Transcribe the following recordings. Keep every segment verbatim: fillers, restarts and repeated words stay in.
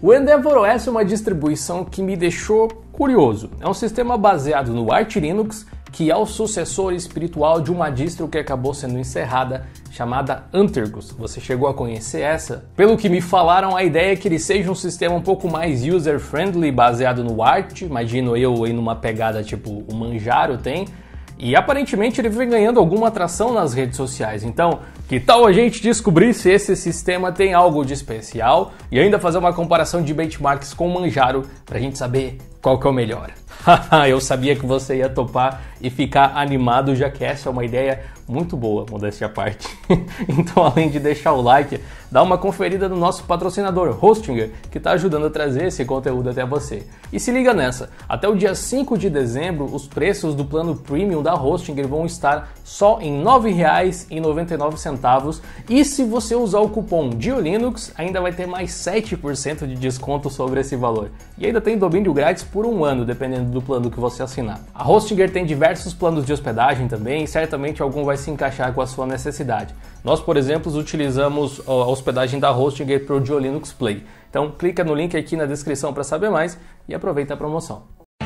O EndeavourOS é uma distribuição que me deixou curioso. É um sistema baseado no Arch Linux, que é o sucessor espiritual de uma distro que acabou sendo encerrada, chamada Antergos. Você chegou a conhecer essa? Pelo que me falaram, a ideia é que ele seja um sistema um pouco mais user-friendly, baseado no Arch, imagino eu aí numa pegada tipo o Manjaro tem, e aparentemente ele vem ganhando alguma atração nas redes sociais. Então, que tal a gente descobrir se esse sistema tem algo de especial e ainda fazer uma comparação de benchmarks com o Manjaro pra gente saber qual que é o melhor? Eu sabia que você ia topar e ficar animado, já que essa é uma ideia muito boa, modéstia à parte. Então, além de deixar o like, dá uma conferida no nosso patrocinador, Hostinger, que está ajudando a trazer esse conteúdo até você. E se liga nessa, até o dia cinco de dezembro, os preços do plano Premium da Hostinger vão estar só em nove reais e noventa e nove centavos, e se você usar o cupom DioLinux, ainda vai ter mais sete por cento de desconto sobre esse valor. E ainda tem domínio grátis por um ano, dependendo do plano que você assinar. A Hostinger tem diversos planos de hospedagem também, e certamente algum vai se encaixar com a sua necessidade. Nós, por exemplo, utilizamos a hospedagem da Hostinger para o DioLinux Play. Então clica no link aqui na descrição para saber mais e aproveita a promoção.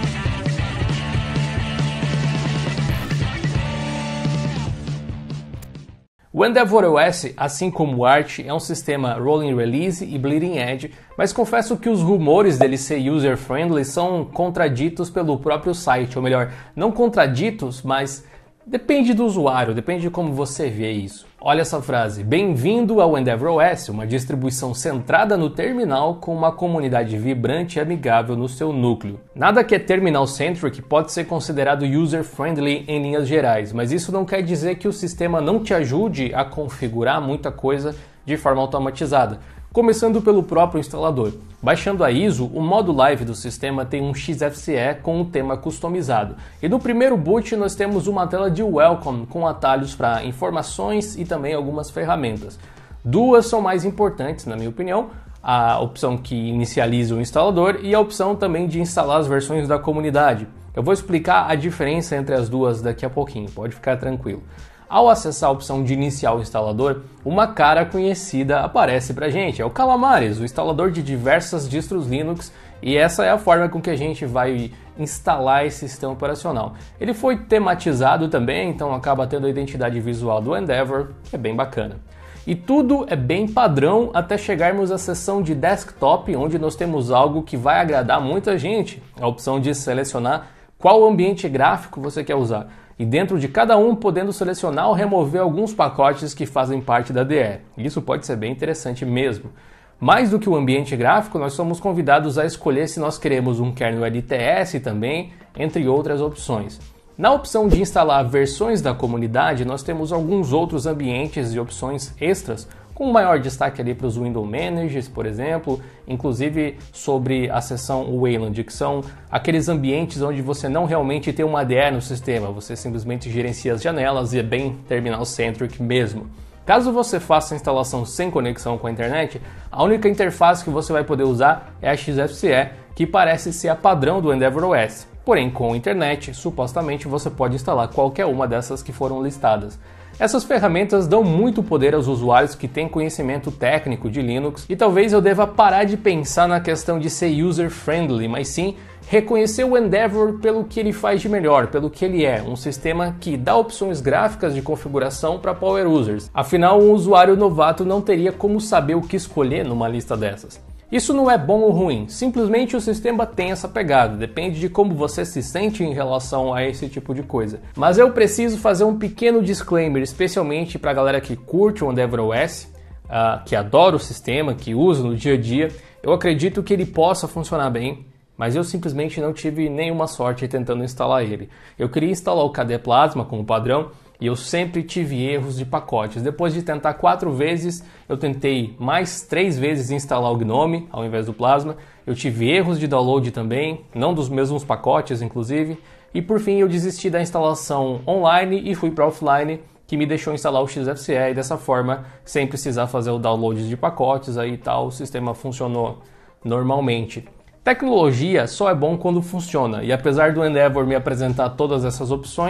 O EndeavourOS, assim como o Arch, é um sistema Rolling Release e Bleeding Edge, mas confesso que os rumores dele ser user-friendly são contraditos pelo próprio site, ou melhor, não contraditos, mas depende do usuário, depende de como você vê isso. Olha essa frase: bem-vindo ao EndeavourOS, uma distribuição centrada no terminal com uma comunidade vibrante e amigável no seu núcleo. Nada que é terminal-centric pode ser considerado user-friendly em linhas gerais, mas isso não quer dizer que o sistema não te ajude a configurar muita coisa de forma automatizada. Começando pelo próprio instalador. Baixando a I S O, o modo live do sistema tem um X F C E com um tema customizado. E no primeiro boot nós temos uma tela de welcome com atalhos para informações e também algumas ferramentas. Duas são mais importantes, na minha opinião: a opção que inicializa o instalador e a opção também de instalar as versões da comunidade. Eu vou explicar a diferença entre as duas daqui a pouquinho, pode ficar tranquilo. Ao acessar a opção de iniciar o instalador, uma cara conhecida aparece pra gente. É o Calamares, o instalador de diversas distros Linux, e essa é a forma com que a gente vai instalar esse sistema operacional. Ele foi tematizado também, então acaba tendo a identidade visual do Endeavour, que é bem bacana. E tudo é bem padrão até chegarmos à seção de desktop, onde nós temos algo que vai agradar muita gente, a opção de selecionar qual ambiente gráfico você quer usar. E dentro de cada um podendo selecionar ou remover alguns pacotes que fazem parte da D E. Isso pode ser bem interessante mesmo. Mais do que o ambiente gráfico, nós somos convidados a escolher se nós queremos um kernel L T S também, entre outras opções. Na opção de instalar versões da comunidade, nós temos alguns outros ambientes e opções extras, com maior destaque ali para os Window Managers, por exemplo, inclusive sobre a seção Wayland, que são aqueles ambientes onde você não realmente tem uma I D E no sistema, você simplesmente gerencia as janelas e é bem terminal-centric mesmo. Caso você faça a instalação sem conexão com a internet, a única interface que você vai poder usar é a X F C E, que parece ser a padrão do EndeavourOS. Porém, com a internet, supostamente você pode instalar qualquer uma dessas que foram listadas. Essas ferramentas dão muito poder aos usuários que têm conhecimento técnico de Linux, e talvez eu deva parar de pensar na questão de ser user-friendly, mas sim reconhecer o Endeavour pelo que ele faz de melhor, pelo que ele é, um sistema que dá opções gráficas de configuração para power users. Afinal, um usuário novato não teria como saber o que escolher numa lista dessas. Isso não é bom ou ruim, simplesmente o sistema tem essa pegada, depende de como você se sente em relação a esse tipo de coisa. Mas eu preciso fazer um pequeno disclaimer, especialmente para a galera que curte o EndeavourOS, uh, que adora o sistema, que usa no dia a dia. Eu acredito que ele possa funcionar bem, mas eu simplesmente não tive nenhuma sorte tentando instalar ele. Eu queria instalar o K D Plasma como padrão, e eu sempre tive erros de pacotes. Depois de tentar quatro vezes, eu tentei mais três vezes instalar o Gnome ao invés do Plasma. Eu tive erros de download também, não dos mesmos pacotes inclusive. E por fim eu desisti da instalação online e fui para offline, que me deixou instalar o X F C E, e dessa forma, sem precisar fazer o download de pacotes aí e tal, o sistema funcionou normalmente. Tecnologia só é bom quando funciona, e apesar do Endeavour me apresentar todas essas opções,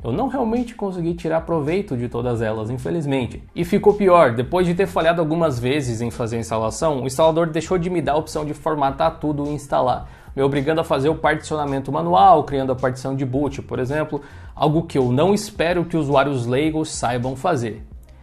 eu não realmente consegui tirar proveito de todas elas, infelizmente. E ficou pior, depois de ter falhado algumas vezes em fazer a instalação, o instalador deixou de me dar a opção de formatar tudo e instalar, me obrigando a fazer o particionamento manual, criando a partição de boot, por exemplo, algo que eu não espero que usuários leigos saibam fazer.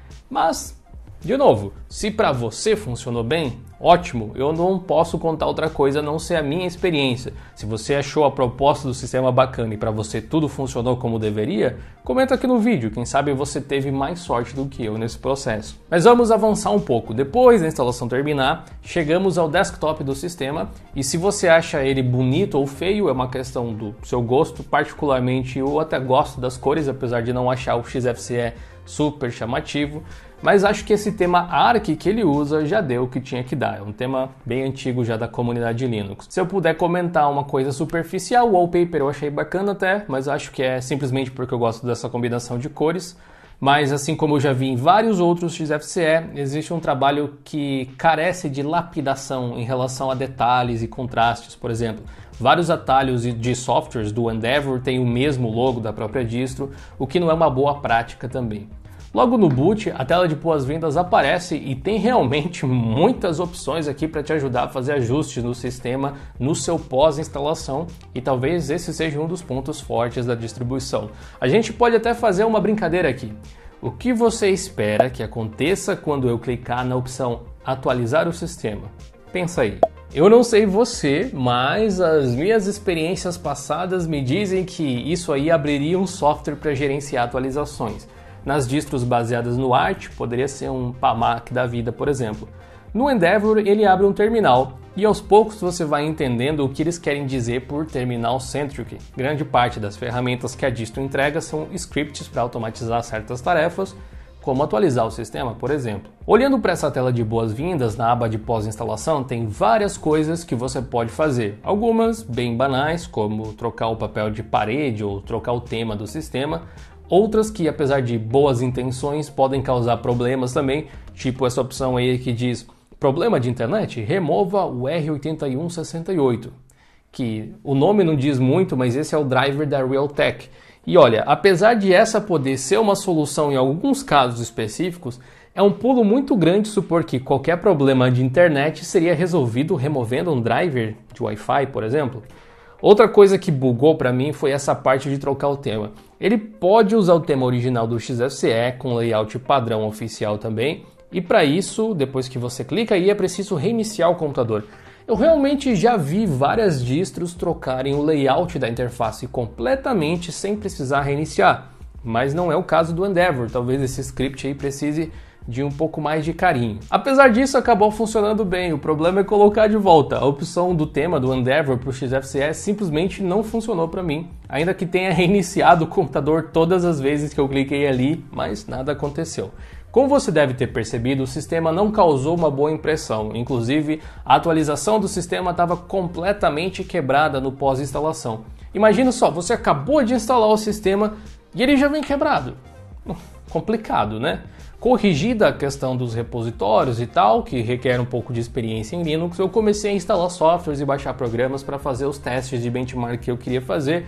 Mas, de novo, se para você funcionou bem, ótimo, eu não posso contar outra coisa a não ser a minha experiência. Se você achou a proposta do sistema bacana e para você tudo funcionou como deveria, comenta aqui no vídeo, quem sabe você teve mais sorte do que eu nesse processo. Mas vamos avançar um pouco. Depois da instalação terminar, chegamos ao desktop do sistema e se você acha ele bonito ou feio, é uma questão do seu gosto. Particularmente eu até gosto das cores, apesar de não achar o X F C E super chamativo. Mas acho que esse tema Arc que ele usa já deu o que tinha que dar. É um tema bem antigo já da comunidade Linux. Se eu puder comentar uma coisa superficial, o wallpaper eu achei bacana até, mas acho que é simplesmente porque eu gosto dessa combinação de cores. Mas assim como eu já vi em vários outros X F C E, existe um trabalho que carece de lapidação em relação a detalhes e contrastes, por exemplo. Vários atalhos de softwares do Endeavour têm o mesmo logo da própria distro, o que não é uma boa prática também. Logo no boot, a tela de boas-vindas aparece e tem realmente muitas opções aqui para te ajudar a fazer ajustes no sistema no seu pós-instalação e talvez esse seja um dos pontos fortes da distribuição. A gente pode até fazer uma brincadeira aqui. O que você espera que aconteça quando eu clicar na opção atualizar o sistema? Pensa aí. Eu não sei você, mas as minhas experiências passadas me dizem que isso aí abriria um software para gerenciar atualizações. Nas distros baseadas no Arch, poderia ser um Pamac da vida, por exemplo. No Endeavour, ele abre um terminal e aos poucos você vai entendendo o que eles querem dizer por Terminal Centric. Grande parte das ferramentas que a distro entrega são scripts para automatizar certas tarefas, como atualizar o sistema, por exemplo. Olhando para essa tela de boas-vindas, na aba de pós-instalação, tem várias coisas que você pode fazer. Algumas bem banais, como trocar o papel de parede ou trocar o tema do sistema. Outras que, apesar de boas intenções, podem causar problemas também, tipo essa opção aí que diz problema de internet? Remova o R oito um seis oito, que o nome não diz muito, mas esse é o driver da Realtek. E olha, apesar de essa poder ser uma solução em alguns casos específicos, é um pulo muito grande supor que qualquer problema de internet seria resolvido removendo um driver de Wi-Fi, por exemplo. Outra coisa que bugou para mim foi essa parte de trocar o tema. Ele pode usar o tema original do X F C E com layout padrão oficial também, e para isso, depois que você clica aí, é preciso reiniciar o computador. Eu realmente já vi várias distros trocarem o layout da interface completamente sem precisar reiniciar, mas não é o caso do Endeavour. Talvez esse script aí precise de um pouco mais de carinho. Apesar disso, acabou funcionando bem. O problema é colocar de volta. A opção do tema do Endeavour para o X F C E simplesmente não funcionou para mim, ainda que tenha reiniciado o computador todas as vezes que eu cliquei ali, mas nada aconteceu. Como você deve ter percebido, o sistema não causou uma boa impressão. Inclusive, a atualização do sistema estava completamente quebrada no pós-instalação. Imagina só, você acabou de instalar o sistema e ele já vem quebrado. Complicado, né? Corrigida a questão dos repositórios e tal, que requer um pouco de experiência em Linux, eu comecei a instalar softwares e baixar programas para fazer os testes de benchmark que eu queria fazer,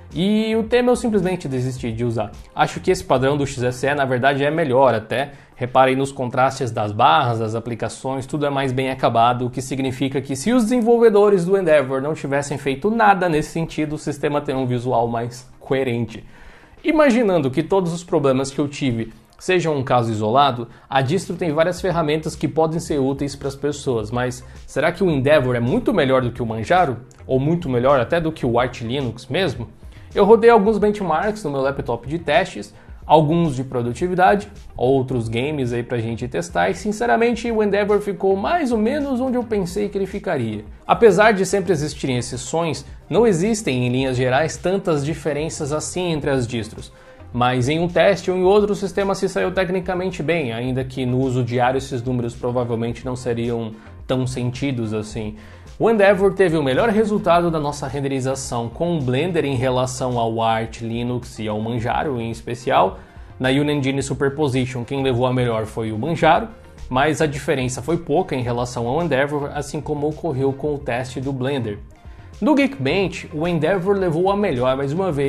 e o tema eu simplesmente desisti de usar. Acho que esse padrão do X F C E na verdade é melhor até. Reparem nos contrastes das barras, das aplicações, tudo é mais bem acabado, o que significa que se os desenvolvedores do Endeavour não tivessem feito nada nesse sentido, o sistema tem um visual mais coerente. Imaginando que todos os problemas que eu tive sejam um caso isolado, a distro tem várias ferramentas que podem ser úteis para as pessoas, mas será que o Endeavour é muito melhor do que o Manjaro? Ou muito melhor até do que o Arch Linux mesmo? Eu rodei alguns benchmarks no meu laptop de testes, alguns de produtividade, outros games aí pra gente testar, e sinceramente o Endeavour ficou mais ou menos onde eu pensei que ele ficaria. Apesar de sempre existirem exceções, não existem em linhas gerais tantas diferenças assim entre as distros. Mas em um teste ou em outro o sistema se saiu tecnicamente bem, ainda que no uso diário esses números provavelmente não seriam tão sentidos assim. O Endeavour teve o melhor resultado da nossa renderização com o Blender em relação ao Arch Linux e ao Manjaro em especial. Na Unengine Superposition quem levou a melhor foi o Manjaro, mas a diferença foi pouca em relação ao Endeavour, assim como ocorreu com o teste do Blender. No Geekbench, o Endeavour levou a melhor mais uma vez,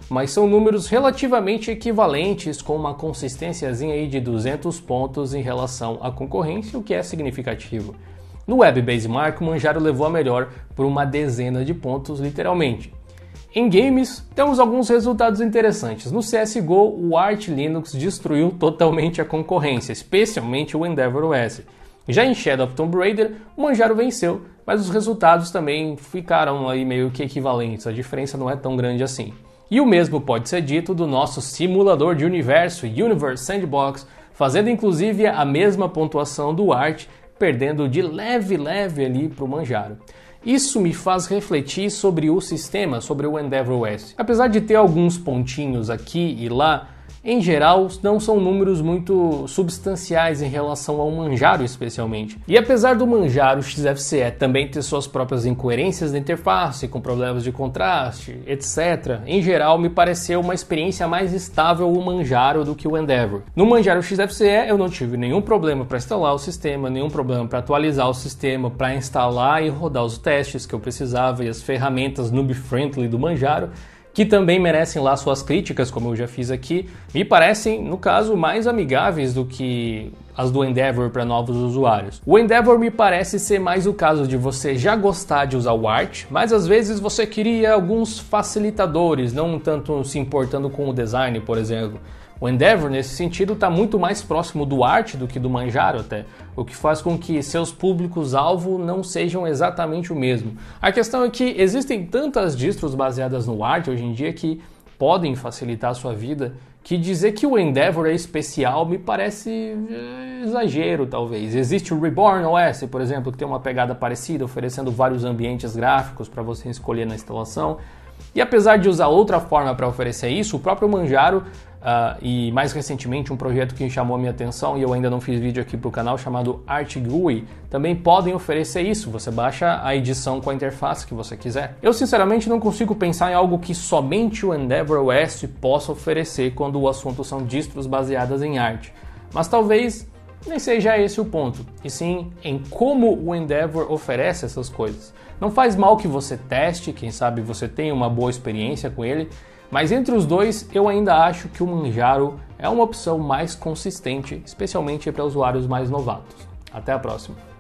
mas são números relativamente equivalentes com uma consistênciazinha aí de duzentos pontos em relação à concorrência, o que é significativo. No Web Benchmark, o Manjaro levou a melhor por uma dezena de pontos, literalmente. Em games, temos alguns resultados interessantes. No C S G O, o Arch Linux destruiu totalmente a concorrência, especialmente o EndeavorOS. Já em Shadow of Tomb Raider, o Manjaro venceu, mas os resultados também ficaram aí meio que equivalentes, a diferença não é tão grande assim. E o mesmo pode ser dito do nosso simulador de universo, Universe Sandbox, fazendo inclusive a mesma pontuação do Arch, perdendo de leve leve ali para o Manjaro. Isso me faz refletir sobre o sistema, sobre o EndeavorOS. Apesar de ter alguns pontinhos aqui e lá, em geral não são números muito substanciais em relação ao Manjaro especialmente. E apesar do Manjaro X F C E também ter suas próprias incoerências na interface, com problemas de contraste, etcétera, em geral me pareceu uma experiência mais estável o Manjaro do que o Endeavor. No Manjaro X F C E eu não tive nenhum problema para instalar o sistema, nenhum problema para atualizar o sistema, para instalar e rodar os testes que eu precisava e as ferramentas noob-friendly do Manjaro, que também merecem lá suas críticas, como eu já fiz aqui, me parecem, no caso, mais amigáveis do que as do Endeavor para novos usuários. O Endeavor me parece ser mais o caso de você já gostar de usar o Arch, mas às vezes você queria alguns facilitadores, não tanto se importando com o design, por exemplo. O Endeavor, nesse sentido, está muito mais próximo do Arch do que do Manjaro até, o que faz com que seus públicos-alvo não sejam exatamente o mesmo. A questão é que existem tantas distros baseadas no Arch hoje em dia que podem facilitar a sua vida, que dizer que o Endeavor é especial me parece exagero, talvez. Existe o Reborn O S, por exemplo, que tem uma pegada parecida, oferecendo vários ambientes gráficos para você escolher na instalação. E apesar de usar outra forma para oferecer isso, o próprio Manjaro uh, e mais recentemente um projeto que chamou a minha atenção e eu ainda não fiz vídeo aqui para o canal chamado Arch G U I, também podem oferecer isso. Você baixa a edição com a interface que você quiser. Eu sinceramente não consigo pensar em algo que somente o EndeavorOS possa oferecer quando o assunto são distros baseadas em Arch. Mas talvez nem seja esse o ponto, e sim em como o Endeavor oferece essas coisas. Não faz mal que você teste, quem sabe você tenha uma boa experiência com ele, mas entre os dois eu ainda acho que o Manjaro é uma opção mais consistente, especialmente para usuários mais novatos. Até a próxima!